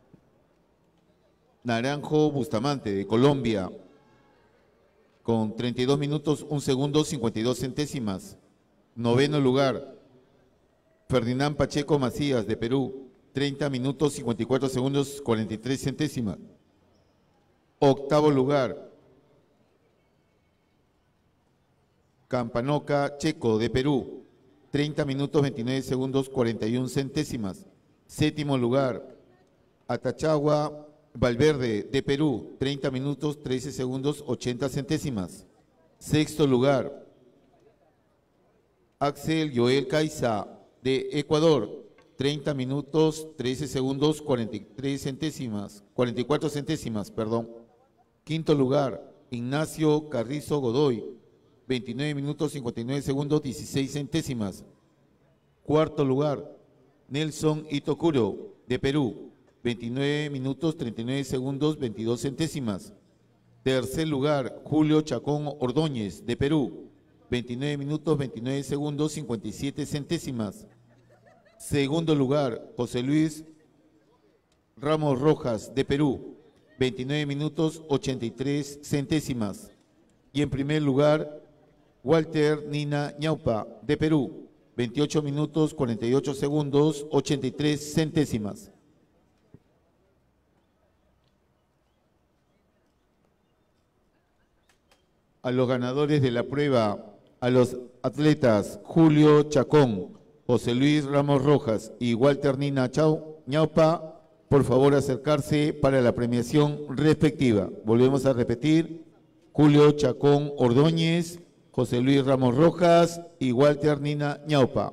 Naranjo Bustamante de Colombia, con treinta y dos minutos un segundo cincuenta y dos centésimas. Noveno lugar, Ferdinand Pacheco Macías de Perú, treinta minutos cincuenta y cuatro segundos cuarenta y tres centésimas. Octavo lugar, Campanoca Checo de Perú, treinta minutos veintinueve segundos cuarenta y una centésimas. Séptimo lugar, Atachagua Valverde de Perú, treinta minutos trece segundos ochenta centésimas. Sexto lugar, Axel Joel Caiza de Ecuador, treinta minutos trece segundos cuarenta y tres centésimas, cuarenta y cuatro centésimas, perdón. Quinto lugar, Ignacio Carrizo Godoy, veintinueve minutos cincuenta y nueve segundos dieciséis centésimas. Cuarto lugar, Nelson Itokuro de Perú, veintinueve minutos treinta y nueve segundos veintidós centésimas. Tercer lugar, Julio Chacón Ordóñez de Perú, veintinueve minutos veintinueve segundos cincuenta y siete centésimas. Segundo lugar, José Luis Ramos Rojas de Perú, veintinueve minutos ochenta y tres centésimas. Y en primer lugar, Walter Nina Ñaupa de Perú, veintiocho minutos cuarenta y ocho segundos ochenta y tres centésimas. A los ganadores de la prueba, a los atletas Julio Chacón, José Luis Ramos Rojas y Walter Nina Chau- Ñaupa, por favor acercarse para la premiación respectiva. Volvemos a repetir, Julio Chacón Ordóñez, José Luis Ramos Rojas y Walter Nina Ñaupa.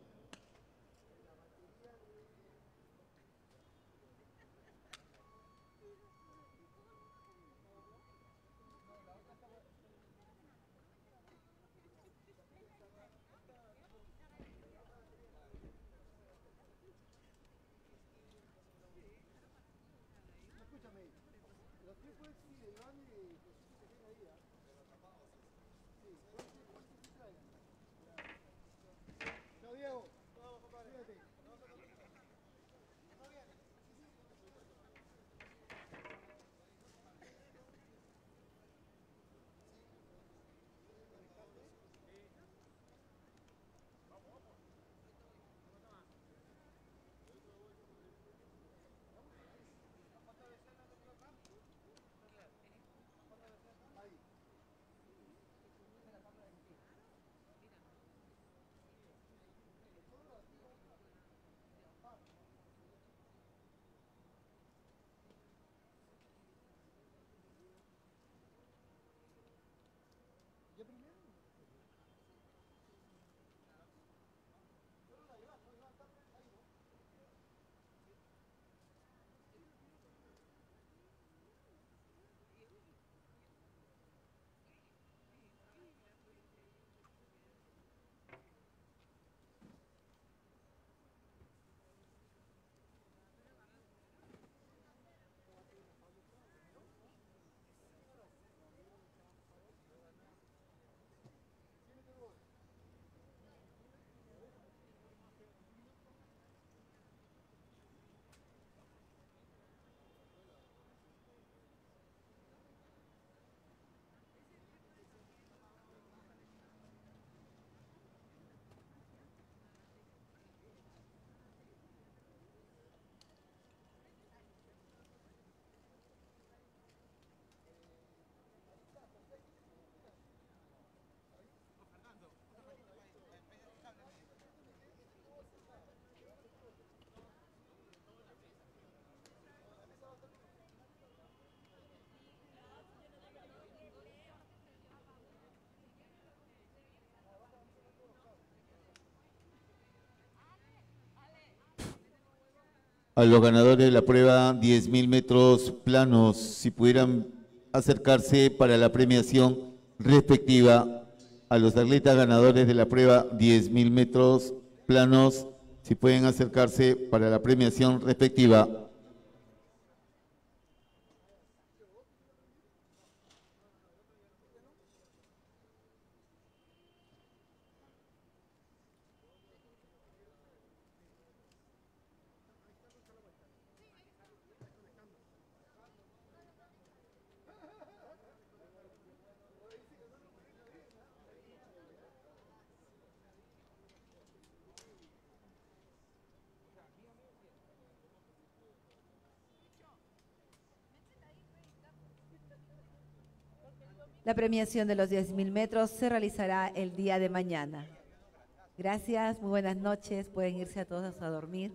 A los ganadores de la prueba diez mil metros planos, si pudieran acercarse para la premiación respectiva. A los atletas ganadores de la prueba diez mil metros planos, si pueden acercarse para la premiación respectiva. La premiación de los diez mil metros se realizará el día de mañana. Gracias, muy buenas noches. Pueden irse a todos a dormir.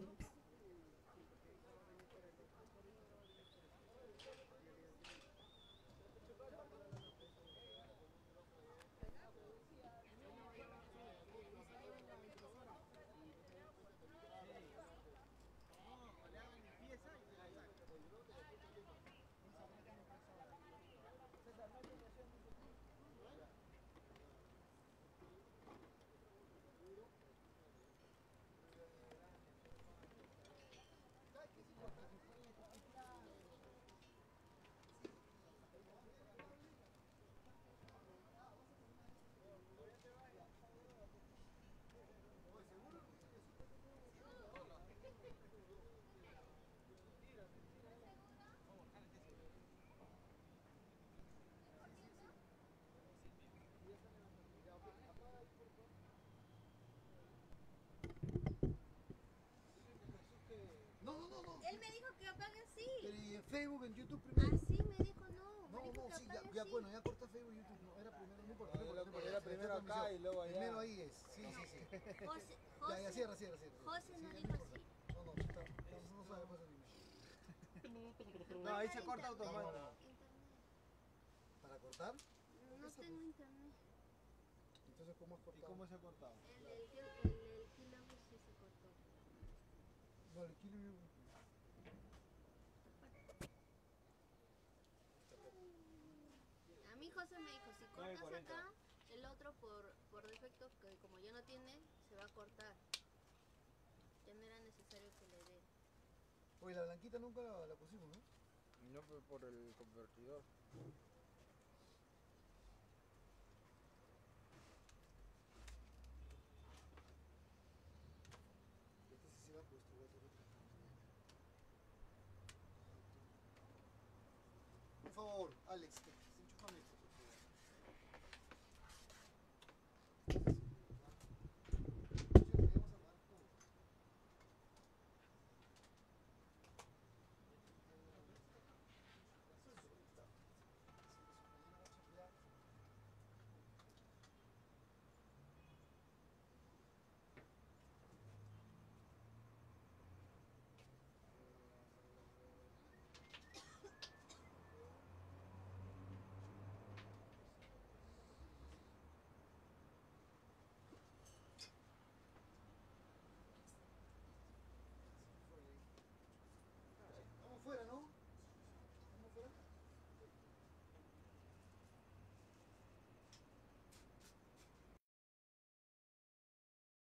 No, no, no, no. Él me dijo que apague así. Pero y en Facebook, en YouTube primero. Así me dijo, no. No, me dijo no, que sí, ya, apague ya así. bueno, ya corta Facebook y YouTube. No, era primero, no importa. No, no importa, era- no importa. era Esta primero acá transmisión. y luego allá. Primero ahí es, sí, sí, sí. José, Ya, ya, José, cierra, cierra, cierra. José Sí, nos ya dijo importa. así. No, no, está, no, no sabe José ni No, ahí se corta No, no, automático. no. ¿Para cortar? No tengo internet. Entonces, ¿cómo has ¿Y cortado? cómo se ha cortado? El, el, el, el kilómetro sí se cortó. No, el kilo y- A mí José me dijo, si nueve cortas cuarenta. acá, el otro por, por defecto, que como ya no tiene, se va a cortar. Ya no era necesario que le dé. Oye, la blanquita nunca la, la pusimos, ¿no? No fue por el convertidor. Este sí se va puesto, voy a tener que- Por favor, Alex, te-